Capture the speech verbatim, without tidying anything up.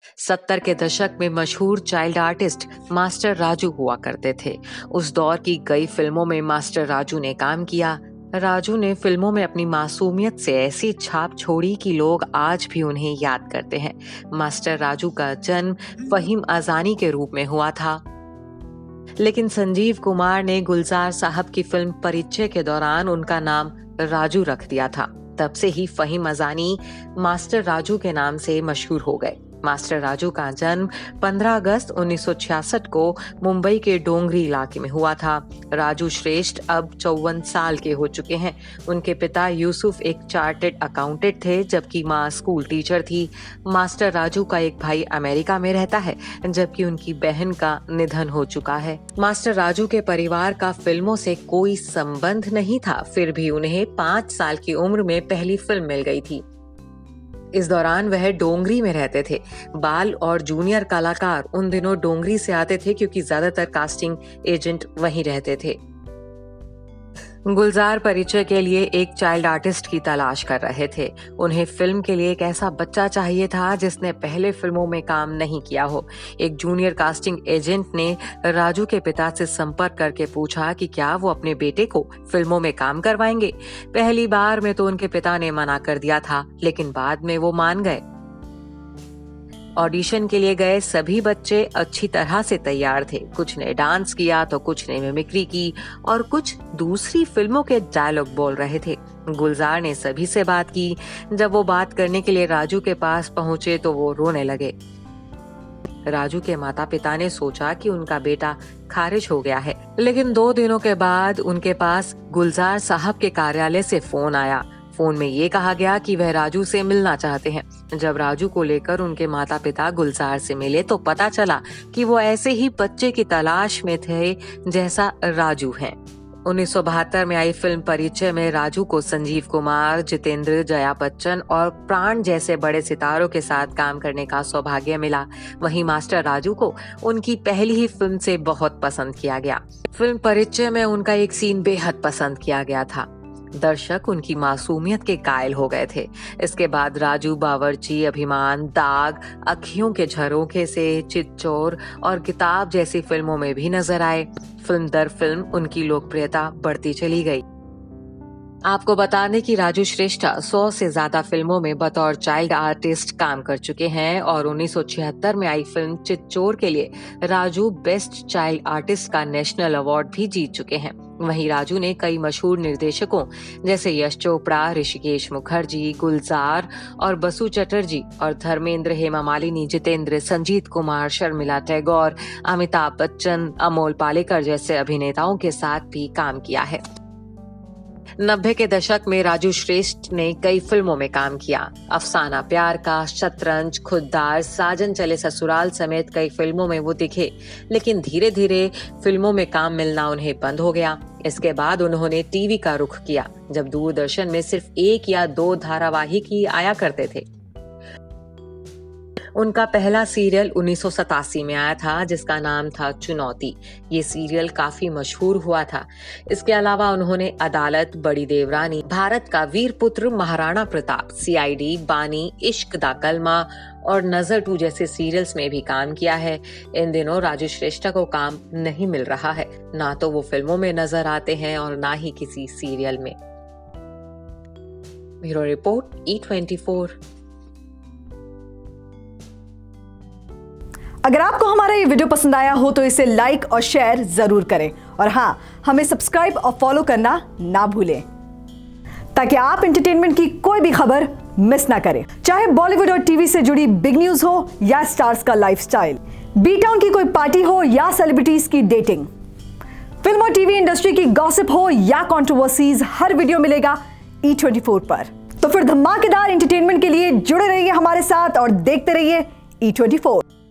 सत्तर के दशक में मशहूर चाइल्ड आर्टिस्ट मास्टर राजू हुआ करते थे। उस दौर की कई फिल्मों में मास्टर राजू ने काम किया। राजू ने फिल्मों में अपनी मासूमियत से ऐसी छाप छोड़ी कि लोग आज भी उन्हें याद करते हैं। मास्टर राजू का जन्म फहीम अजानी के रूप में हुआ था, लेकिन संजीव कुमार ने गुलजार साहब की फिल्म परिचय के दौरान उनका नाम राजू रख दिया था। तब से ही फहीम अजानी मास्टर राजू के नाम से मशहूर हो गए। मास्टर राजू का जन्म पंद्रह अगस्त उन्नीस सौ छियासठ को मुंबई के डोंगरी इलाके में हुआ था। राजू श्रेष्ठ अब चौवन साल के हो चुके हैं। उनके पिता यूसुफ एक चार्टर्ड अकाउंटेंट थे, जबकि माँ स्कूल टीचर थी। मास्टर राजू का एक भाई अमेरिका में रहता है, जबकि उनकी बहन का निधन हो चुका है। मास्टर राजू के परिवार का फिल्मों से कोई संबंध नहीं था, फिर भी उन्हें पाँच साल की उम्र में पहली फिल्म मिल गई थी। इस दौरान वह डोंगरी में रहते थे। बाल और जूनियर कलाकार उन दिनों डोंगरी से आते थे, क्योंकि ज्यादातर कास्टिंग एजेंट वहीं रहते थे। गुलजार परिचय के लिए एक चाइल्ड आर्टिस्ट की तलाश कर रहे थे। उन्हें फिल्म के लिए एक ऐसा बच्चा चाहिए था जिसने पहले फिल्मों में काम नहीं किया हो। एक जूनियर कास्टिंग एजेंट ने राजू के पिता से संपर्क करके पूछा कि क्या वो अपने बेटे को फिल्मों में काम करवाएंगे। पहली बार में तो उनके पिता ने मना कर दिया था, लेकिन बाद में वो मान गए। ऑडिशन के लिए गए सभी बच्चे अच्छी तरह से तैयार थे। कुछ ने डांस किया तो कुछ ने मिमिक्री की और कुछ दूसरी फिल्मों के डायलॉग बोल रहे थे। गुलजार ने सभी से बात की। जब वो बात करने के लिए राजू के पास पहुंचे तो वो रोने लगे। राजू के माता पिता ने सोचा कि उनका बेटा खारिज हो गया है, लेकिन दो दिनों के बाद उनके पास गुलजार साहब के कार्यालय से फोन आया। फोन में ये कहा गया कि वह राजू से मिलना चाहते हैं। जब राजू को लेकर उनके माता पिता गुलजार से मिले तो पता चला कि वो ऐसे ही बच्चे की तलाश में थे जैसा राजू है। उन्नीस सौ बहत्तर में आई फिल्म परिचय में राजू को संजीव कुमार, जितेंद्र, जया बच्चन और प्राण जैसे बड़े सितारों के साथ काम करने का सौभाग्य मिला। वहीं मास्टर राजू को उनकी पहली ही फिल्म से बहुत पसंद किया गया। फिल्म परिचय में उनका एक सीन बेहद पसंद किया गया था। दर्शक उनकी मासूमियत के कायल हो गए थे। इसके बाद राजू बावर्ची, अभिमान, दाग, अखियों के झरोखे से, चितचोर और किताब जैसी फिल्मों में भी नजर आए। फिल्म दर फिल्म उनकी लोकप्रियता बढ़ती चली गई। आपको बता दें कि राजू श्रेष्ठा सौ से ज्यादा फिल्मों में बतौर चाइल्ड आर्टिस्ट काम कर चुके हैं और उन्नीस सौ छिहत्तर में आई फिल्म चितचोर के लिए राजू बेस्ट चाइल्ड आर्टिस्ट का नेशनल अवार्ड भी जीत चुके हैं। वहीं राजू ने कई मशहूर निर्देशकों जैसे यश चोपड़ा, ऋषिकेश मुखर्जी, गुलजार और बसु चटर्जी और धर्मेंद्र, हेमा मालिनी, जितेंद्र, संजीत कुमार, शर्मिला टैगोर, अमिताभ बच्चन, अमोल पालेकर जैसे अभिनेताओं के साथ भी काम किया है। नब्बे के दशक में राजू श्रेष्ठ ने कई फिल्मों में काम किया। अफसाना प्यार का, शतरंज, खुददार, साजन चले ससुराल समेत कई फिल्मों में वो दिखे, लेकिन धीरे धीरे फिल्मों में काम मिलना उन्हें बंद हो गया। इसके बाद उन्होंने टीवी का रुख किया, जब दूरदर्शन में सिर्फ एक या दो धारावाहिक ही आया करते थे। उनका पहला सीरियल उन्नीस सौ सतासी में आया था, जिसका नाम था चुनौती। ये सीरियल काफी मशहूर हुआ था। इसके अलावा उन्होंने अदालत, बड़ी देवरानी, भारत का वीर पुत्र महाराणा प्रताप, सीआईडी, बानी, इश्क दा कलमा और नजर टू जैसे सीरियल्स में भी काम किया है। इन दिनों राजू श्रेष्ठा को काम नहीं मिल रहा है। ना तो वो फिल्मों में नजर आते हैं और ना ही किसी सीरियल में। Bureau report, E twenty four. अगर आपको हमारा ये वीडियो पसंद आया हो तो इसे लाइक और शेयर जरूर करें और हाँ, हमें सब्सक्राइब और फॉलो करना ना भूलें, ताकि आप एंटरटेनमेंट की कोई भी खबर मिस ना करें। चाहे बॉलीवुड और टीवी से जुड़ी बिग न्यूज हो या स्टार्स का लाइफस्टाइल, बी टाउन की कोई पार्टी हो या सेलिब्रिटीज की डेटिंग, फिल्म और टीवी इंडस्ट्री की गॉसिप हो या कंट्रोवर्सीज, हर वीडियो मिलेगा ई ट्वेंटी फोर पर। तो फिर धमाकेदार एंटरटेनमेंट के लिए जुड़े रहिए हमारे साथ और देखते रहिए ई ट्वेंटी फोर।